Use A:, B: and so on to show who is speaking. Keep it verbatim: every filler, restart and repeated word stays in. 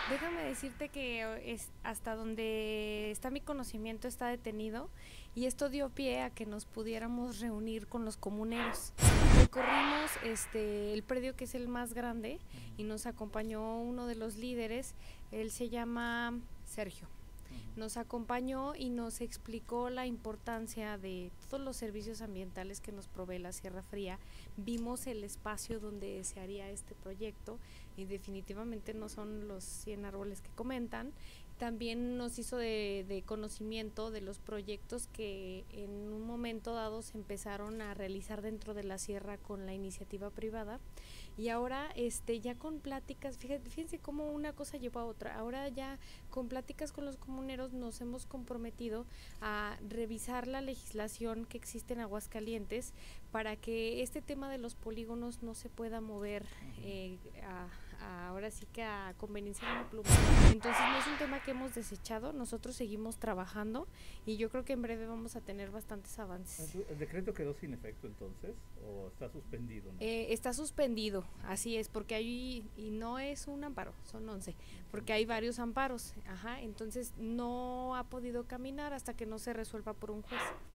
A: Déjame decirte que eh, es hasta donde está mi conocimiento está detenido y esto dio pie a que nos pudiéramos reunir con los comuneros. Recorrimos este el predio que es el más grande y nos acompañó uno de los líderes, él se llama Sergio. Nos acompañó y nos explicó la importancia de todos los servicios ambientales que nos provee la Sierra Fría. Vimos el espacio donde se haría este proyecto y definitivamente no son los cien árboles que comentan. También nos hizo de, de conocimiento de los proyectos que en un momento dado se empezaron a realizar dentro de la sierra con la iniciativa privada y ahora este ya con pláticas, fíjense, fíjense cómo una cosa llevó a otra, ahora ya con pláticas con los comuneros nos hemos comprometido a revisar la legislación que existe en Aguascalientes para que este tema de los polígonos no se pueda mover eh, a, a, ahora sí que a conveniencia de una pluma. Entonces no es un tema que hemos desechado, nosotros seguimos trabajando y yo creo que en breve vamos a tener bastantes avances.
B: ¿El decreto quedó sin efecto entonces o está suspendido? ¿No?
A: Eh, está suspendido, así es, porque hay, y no es un amparo, son once, porque hay varios amparos, ajá, entonces no ha podido caminar hasta que no se resuelva por un juez.